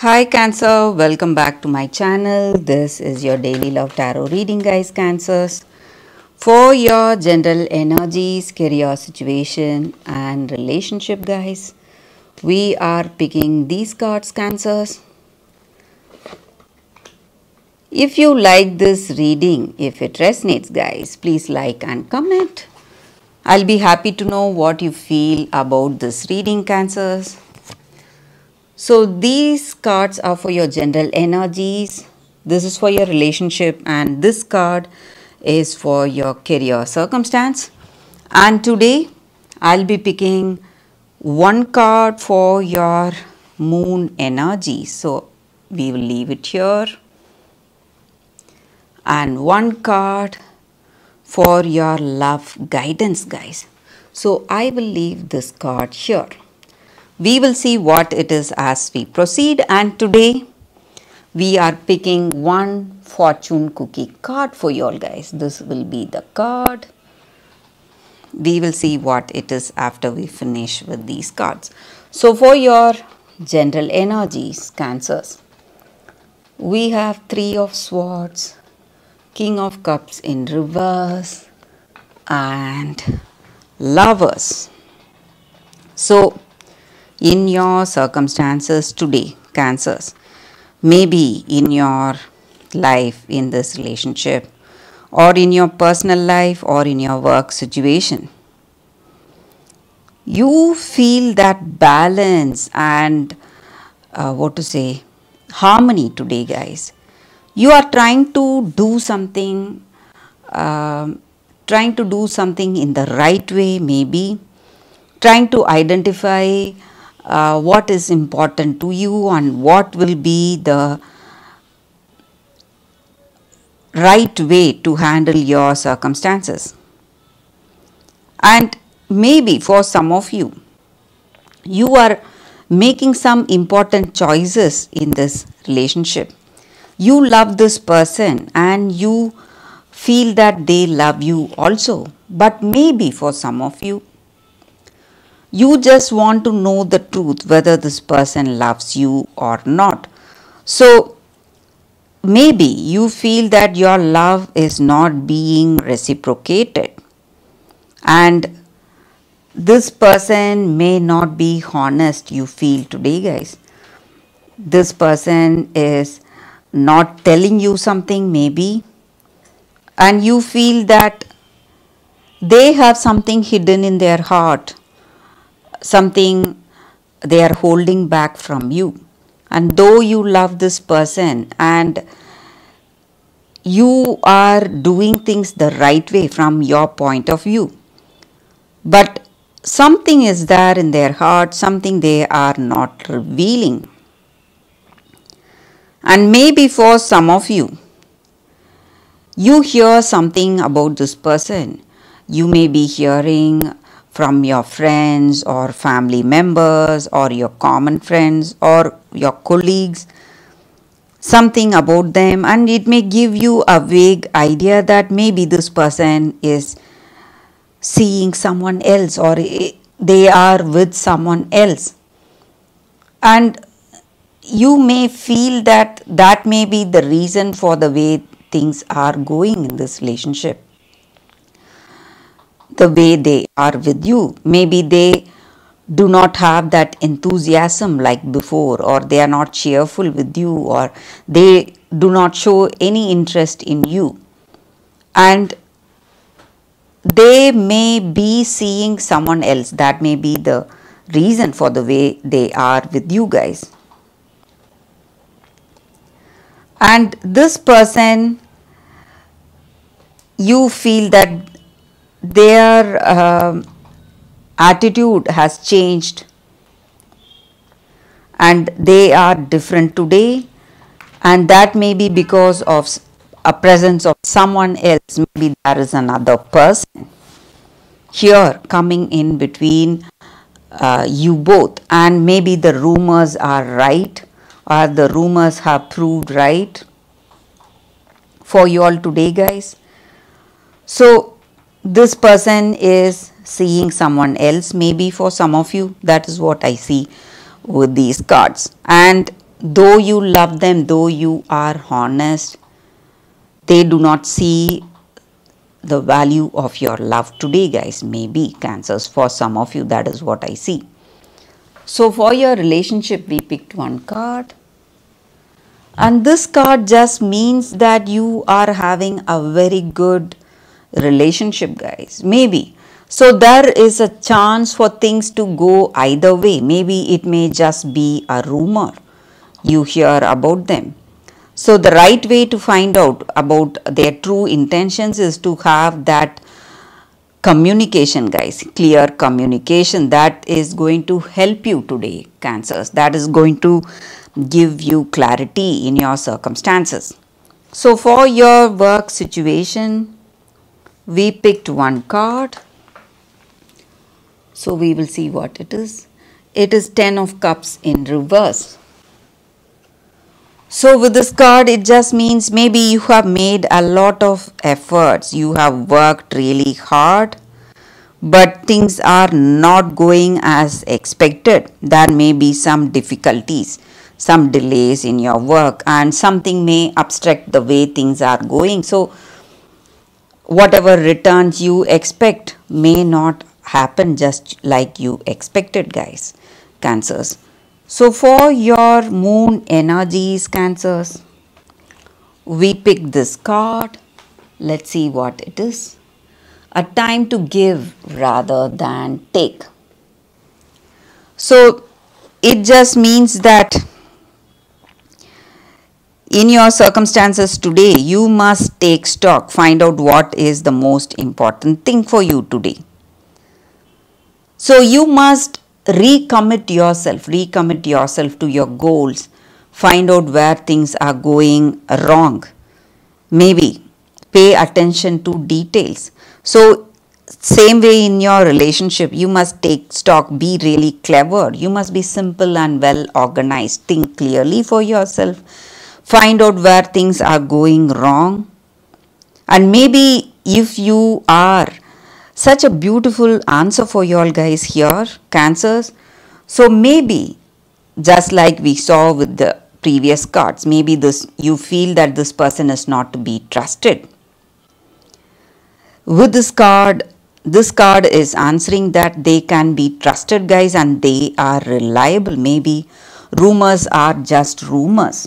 Hi Cancer, welcome back to my channel. This is your daily love tarot reading, guys. Cancers, for your general energies, career situation and relationship, guys. We are picking these cards, Cancers. If you like this reading, if it resonates, guys, please like and comment. I'll be happy to know what you feel about this reading, Cancers. So these cards are for your general energies. This is for your relationship and this card is for your career circumstance. And today I'll be picking one card for your moon energy. So we will leave it here. And one card for your love guidance, guys. So I will leave this card here. We will see what it is as we proceed, and today we are picking one fortune cookie card for you all, guys. This will be the card. We will see what it is after we finish with these cards. So for your general energies, Cancers, we have Three of Swords, King of Cups in reverse and Lovers. So in your circumstances today, Cancers, maybe in your life, in this relationship, or in your personal life, or in your work situation, you feel that balance and harmony today, guys. You are trying to do something, in the right way, maybe trying to identify what is important to you and what will be the right way to handle your circumstances. And maybe for some of you, you are making some important choices in this relationship. You love this person and you feel that they love you also. But maybe for some of you, you just want to know the truth, whether this person loves you or not. So maybe you feel that your love is not being reciprocated and this person may not be honest, you feel today, guys. This person is not telling you something maybe, and you feel that they have something hidden in their heart, something they are holding back from you. And though you love this person and you are doing things the right way from your point of view, but something is there in their heart, something they are not revealing. And maybe for some of you, you hear something about this person. You may be hearing from your friends or family members or your common friends or your colleagues, something about them, and it may give you a vague idea that maybe this person is seeing someone else or they are with someone else. And you may feel that that may be the reason for the way things are going in this relationship. The way they are with you, maybe they do not have that enthusiasm like before, or they are not cheerful with you, or they do not show any interest in you, and they may be seeing someone else. That may be the reason for the way they are with you, guys. And this person, you feel that their attitude has changed and they are different today, and that may be because of a presence of someone else. Maybe there is another person here coming in between you both, and maybe the rumors are right or the rumors have proved right for you all today, guys. So this person is seeing someone else, maybe for some of you. That is what I see with these cards. And though you love them, though you are honest, they do not see the value of your love today, guys. Maybe Cancers, for some of you, that is what I see. So for your relationship, we picked one card, and this card just means that you are having a very good relationship, guys. Maybe. So there is a chance for things to go either way. Maybe it may just be a rumor you hear about them. So the right way to find out about their true intentions is to have that communication, guys. Clear communication, that is going to help you today, Cancers. That is going to give you clarity in your circumstances. So for your work situation, we picked one card. So we will see what it is. It is 10 of Cups in reverse. So with this card, it just means maybe you have made a lot of efforts. You have worked really hard, but things are not going as expected. There may be some difficulties, some delays in your work, and something may obstruct the way things are going. So whatever returns you expect may not happen just like you expected, guys, Cancers. So for your moon energies, Cancers, we picked this card. Let's see what it is. A time to give rather than take. So it just means that in your circumstances today, you must take stock, find out what is the most important thing for you today. So you must recommit yourself to your goals, find out where things are going wrong. Maybe pay attention to details. So same way in your relationship, you must take stock, be really clever. You must be simple and well organized. Think clearly for yourself. Find out where things are going wrong. And maybe if you are such a beautiful answer for you all, guys, here, Cancers. So maybe just like we saw with the previous cards, maybe this you feel that this person is not to be trusted. With this card is answering that they can be trusted, guys, and they are reliable. Maybe rumors are just rumors.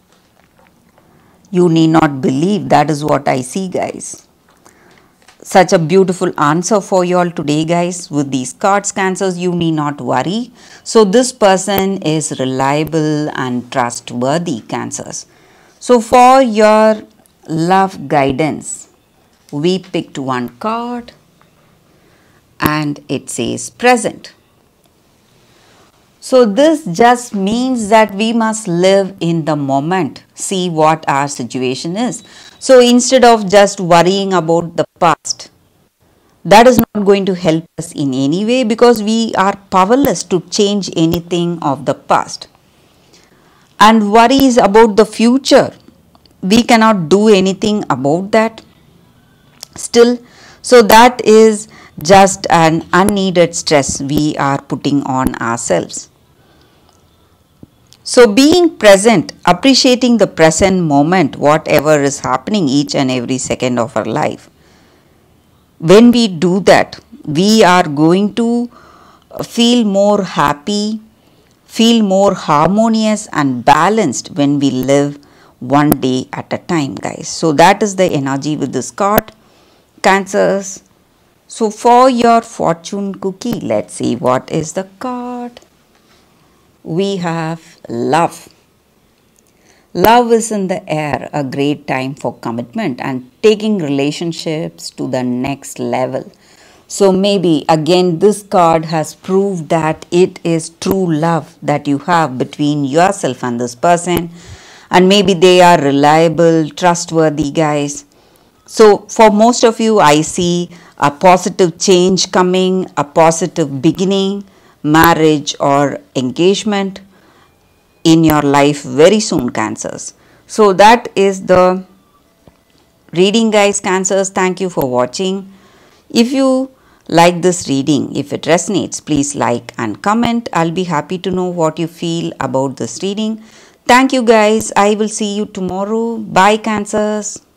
You need not believe. That is what I see, guys. Such a beautiful answer for you all today, guys. With these cards, Cancers, you need not worry. So this person is reliable and trustworthy, Cancers. So for your love guidance, we picked one card and it says present. So this just means that we must live in the moment, see what our situation is. So instead of just worrying about the past, that is not going to help us in any way, because we are powerless to change anything of the past. And worries about the future, we cannot do anything about that still. So that is just an unneeded stress we are putting on ourselves. So being present, appreciating the present moment, whatever is happening each and every second of our life. When we do that, we are going to feel more happy, feel more harmonious and balanced when we live one day at a time, guys. So that is the energy with this card, Cancers. So for your fortune cookie, let's see what is the card. We have love. Love is in the air, a great time for commitment and taking relationships to the next level. So maybe again this card has proved that it is true love that you have between yourself and this person, and maybe they are reliable, trustworthy, guys. So for most of you, I see a positive change coming, a positive beginning, marriage or engagement in your life very soon, Cancers. So that is the reading, guys, Cancers. Thank you for watching. If you like this reading, if it resonates, please like and comment. I'll be happy to know what you feel about this reading. Thank you guys. I will see you tomorrow. Bye, Cancers.